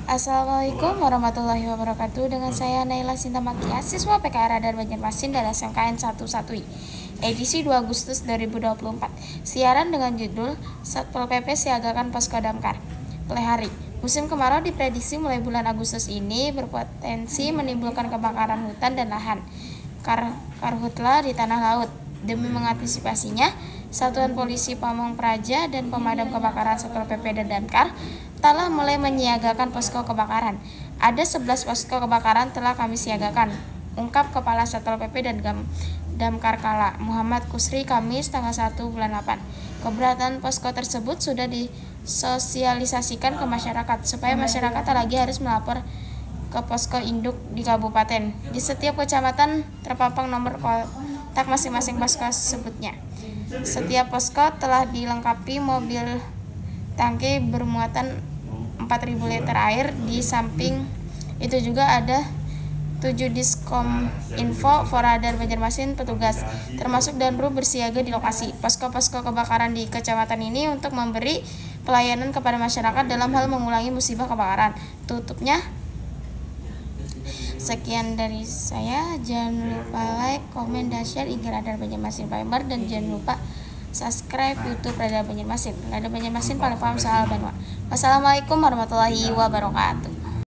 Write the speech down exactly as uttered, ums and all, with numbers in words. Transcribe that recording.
Assalamualaikum warahmatullahi wabarakatuh. Dengan saya Naila Sintamaki, siswa P K R Radar Banjarmasin dari S M K N satu satu I, edisi dua Agustus dua ribu dua puluh empat. Siaran dengan judul Satpol P P siagakan posko damkar. Pelihari. Musim kemarau diprediksi mulai bulan Agustus ini berpotensi menimbulkan kebakaran hutan dan lahan kar karhutla di tanah laut. Demi mengantisipasinya, Satuan Polisi Pamong Praja dan Pemadam Kebakaran Satpol P P dan Damkar telah mulai menyiagakan posko kebakaran. Ada sebelas posko kebakaran telah kami siagakan, ungkap Kepala Satpol P P dan Damkar Kala, Muhammad Kusri, Kamis tanggal satu bulan delapan. Keberadaan posko tersebut sudah disosialisasikan ke masyarakat supaya masyarakat tak lagi harus melapor ke posko induk di kabupaten. Di setiap kecamatan terpampang nomor kontak masing-masing posko sebutnya. Setiap posko telah dilengkapi mobil tangki bermuatan empat ribu liter air. Di samping itu juga ada tujuh diskom info Radar Banjarmasin petugas, termasuk Danru bersiaga di lokasi. Posko-posko kebakaran di kecamatan ini untuk memberi pelayanan kepada masyarakat dalam hal mengulangi musibah kebakaran. Tutupnya. Sekian dari saya. Jangan lupa like, komen, dan share I G Radar Banjarmasin Palembang, dan jangan lupa subscribe YouTube Radar Banjarmasin. Radar Banjarmasin paling paham soal Banua. Wassalamualaikum warahmatullahi wabarakatuh.